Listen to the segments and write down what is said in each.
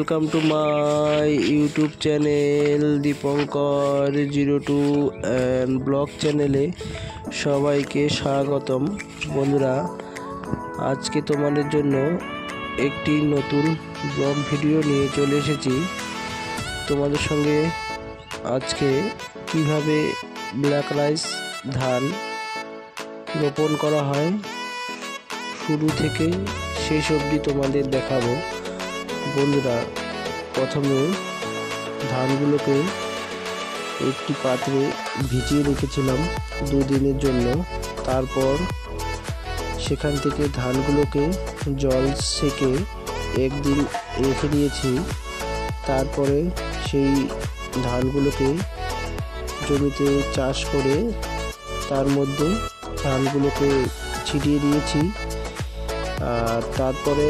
Welcome to my YouTube channel Dipankar 02 and blog চ্যানেলে সবাইকে স্বাগতম। বন্ধুরা, আজকে তোমাদের জন্য একটি নতুন ব্লগ ভিডিও নিয়ে চলে এসেছি। তোমাদের সঙ্গে আজকে কিভাবে ব্ল্যাক রাইস ধান রোপণ করা হয় শুরু থেকে শেষ অবধি তোমাদের দেখাবো। বন্ধুরা, প্রথমে ধানগুলোকে একটি পাত্রে ভিজিয়ে রেখেছিলাম 2 দিনের জন্য। তারপর সেখান থেকে ধানগুলোকে জল সেকে 1 দিন রেখে দিয়েছি। তারপরে সেই ধানগুলোকে জমিতে চাষ করে তার মধ্যে ধানগুলোকে ছিটিয়ে দিয়েছি। আর তারপরে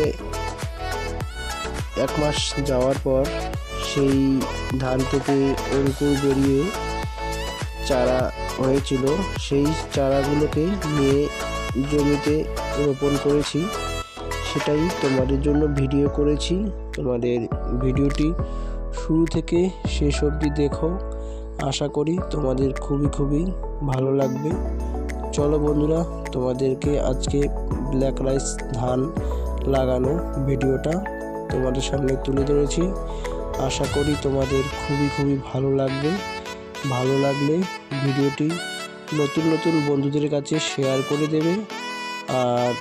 1 মাস যাওয়ার পর সেই ধান থেকে অঙ্কুর বেরিয়ে চারা হয়েছিল, সেই চারাগুলোকে নিয়ে জমিতে রোপণ করেছি। সেটাই তোমাদের জন্য ভিডিও করেছি। তোমাদের ভিডিওটি শুরু থেকে শেষ অবধি দেখো, আশা করি তোমাদের খুবই ভালো লাগবে। চলো বন্ধুরা, তোমাদেরকে আজকে ব্ল্যাক রাইস ধান লাগানো ভিডিওটা তোমাদের সামনে তুলে ধরেছি। আশা করি তোমাদের খুবই ভালো লাগবে। ভালো লাগলে ভিডিওটি নতুন বন্ধুদের কাছে শেয়ার করে দেবে। আর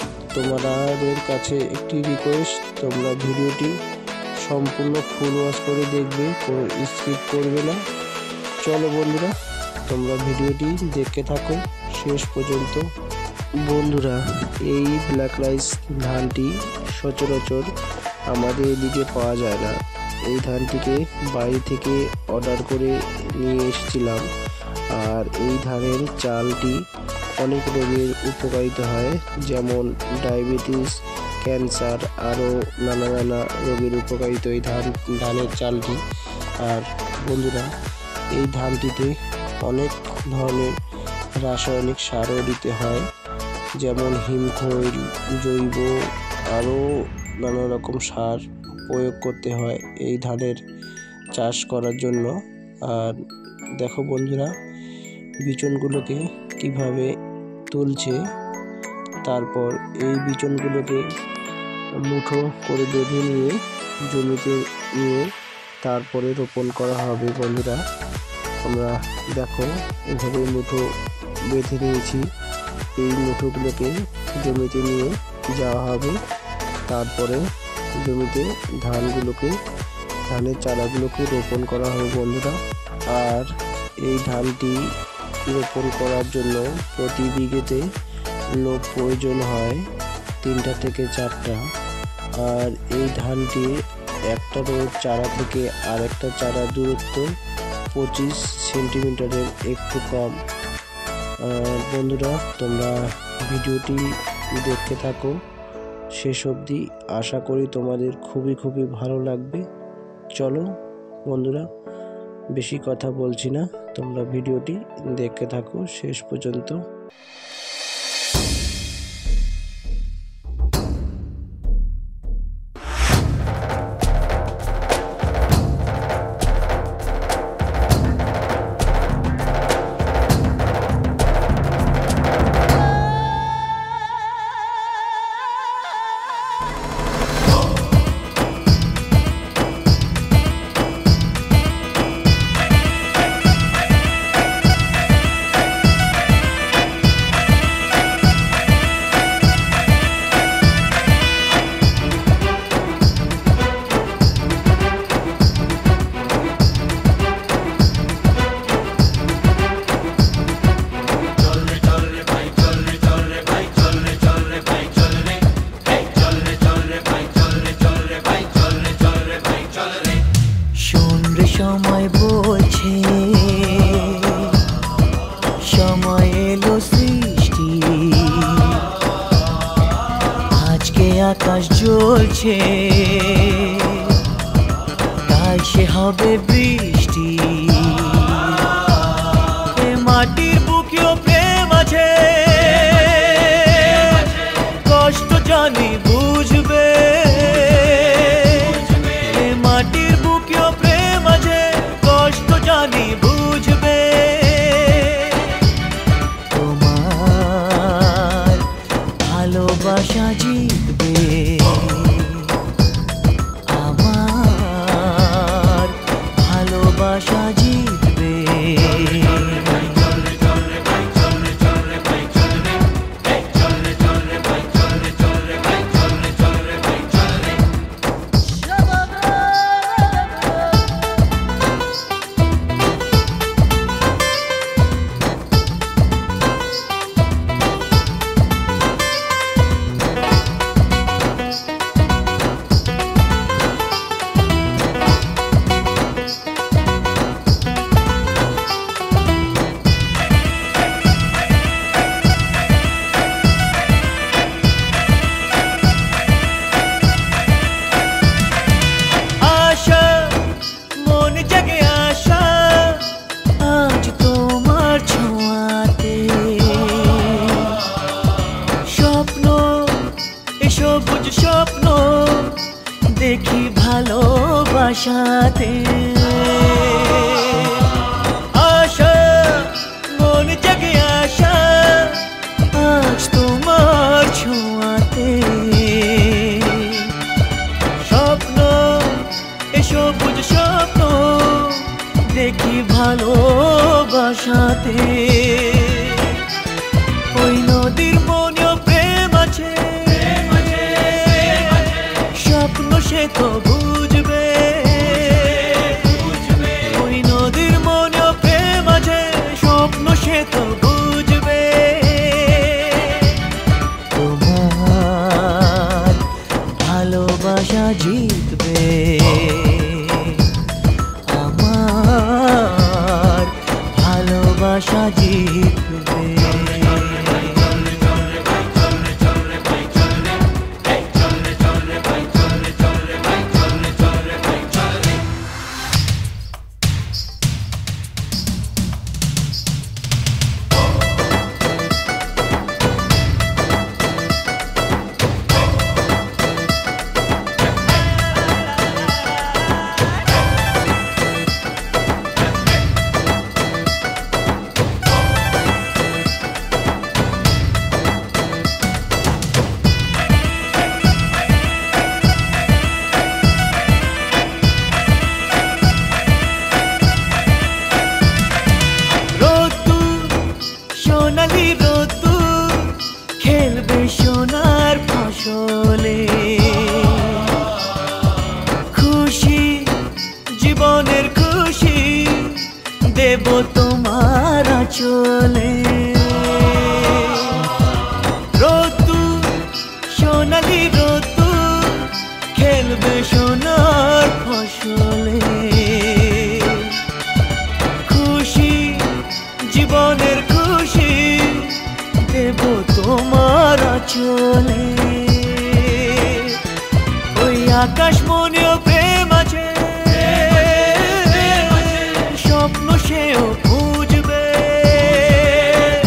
তোমাদের কাছে একটি রিকোয়েস্ট, তোমরা ভিডিওটি সম্পূর্ণ ফুল ওয়াচ করে দেখবে, কোনো স্কিপ করবে না। চলো বন্ধুরা, তোমরা ভিডিওটি দেখতে থাকো শেষ পর্যন্ত। বন্ধুরা, এই ব্ল্যাক রাইস ধানটি সচরাচর আমাদের এদিকে পাওয়া যায় না। এই ধানটিকে বাইরে থেকে অর্ডার করে নিয়ে এসেছিলাম। আর এই ধানের চালটি অনেক রোগের উপকারিতা হয়, যেমন ডায়াবেটিস, ক্যান্সার, আরও নানা রোগের উপকারিতা এই ধানের চালটি। আর বন্ধুরা, এই ধানটিতে অনেক ধরনের রাসায়নিক সারও দিতে হয়, যেমন হিমখৈল, জৈব, আরও নানা রকম সার প্রয়োগ করতে হয় এই ধানের চাষ করার জন্য। আর দেখো বন্ধুরা, বিচনগুলোকে কিভাবে তুলছে। তারপর এই বিচনগুলোকে মুঠো করে বেঁধে নিয়ে জমিতে নিয়ে তারপরে রোপণ করা হবে। বন্ধুরা, আমরা দেখো এভাবে মুঠো বেঁধে নিয়েছি। এই মুঠোগুলোকে জমিতে নিয়ে যাওয়া হবে। তারপরে জমিতে ধানের চারাগুলোকে রোপণ করা হবে বন্ধুরা। আর এই ধানটি রোপণ করার জন্য প্রতি বিঘেতে লোক প্রয়োজন হয় 3টা থেকে 4টা। আর এই ধানটি একটা চারা থেকে আরেকটা চারা দূরত্ব 25 সেন্টিমিটারের একটু কম। বন্ধুরা, তোমরা ভিডিওটি দেখতে থাকো শেষ অবধি। আশা করি তোমাদের খুবই ভালো লাগবে। চলো বন্ধুরা, বেশি কথা বলছি না, তোমরা ভিডিওটি দেখতে থাকো শেষ পর্যন্ত। সময় বলছে, সময় এলো সৃষ্টি, আজকে আকাশ জ্বলছে, কাল সে হবে বৃষ্টি। মাটির বুকেও প্রেম আছে, কষ্ট জানি বুঝবে। বাসাতে আশা মন জাগে আশা আজ তোমার ছোঁয়াতে স্বপ্ন এসো বুঝ স্বপ্ন দেখি ভালোবাসাতে ওই নদীর মনেও প্রেম আছে স্বপ্ন সে তো বুঝবে ওই নদীর মনেও প্রেম আছে স্বপ্ন সে তো বুঝবে তোমার ভালোবাসা জিতবে আমার ভালোবাসা জিতবে সোনালি রোদ্দুর খেলবে সোনার ফসলে খুশি জীবনের খুশি দেব তোমার আঁচলে রোদ্দুর সোনালি রোদ্দুর খেলবে সোনার ফসলে খুশি জীবনের খুশি দেব তোমার আঁচলে ওই আকাশ মনেও প্রেম আছে স্বপ্ন সেও বুঝবে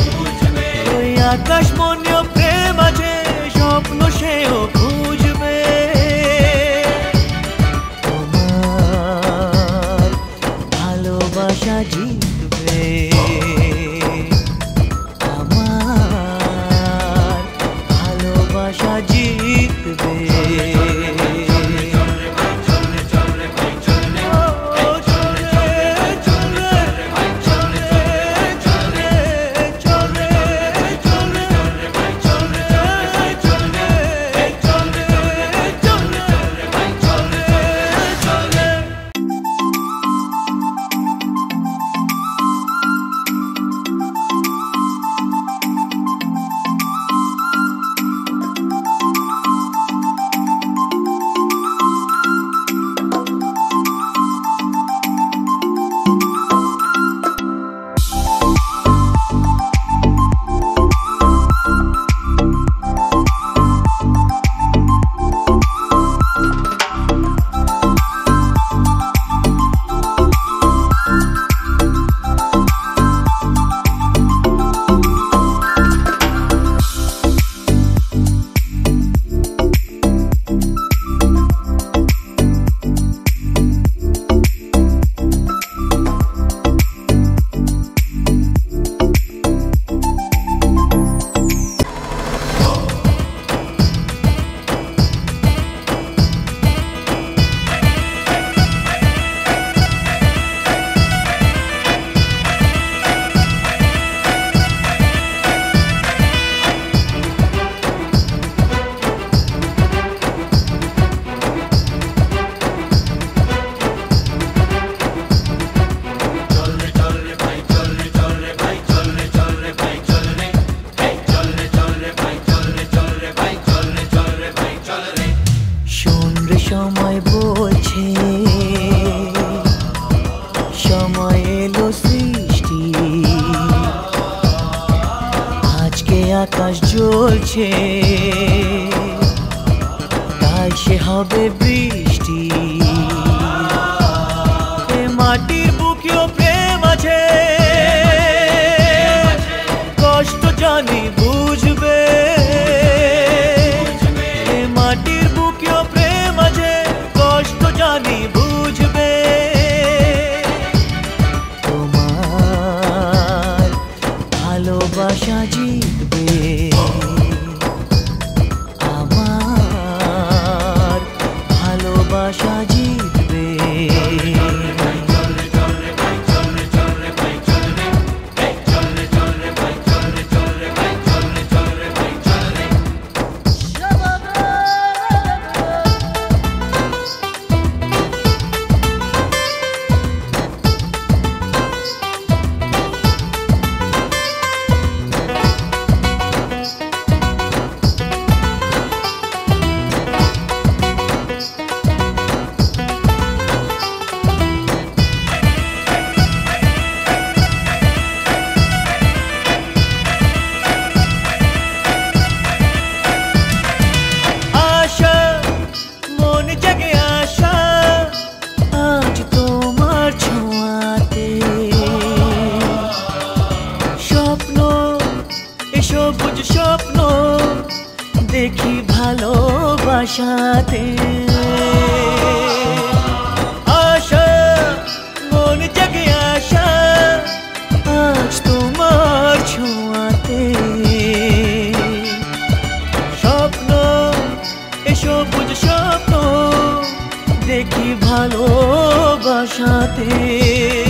ভালোবাসাতে। আশা মন জাগে আশা আজ তোমার ছোঁয়াতে। স্বপ্ন এসো বুঝ স্বপ্ন দেখি ভালোবাসাতে।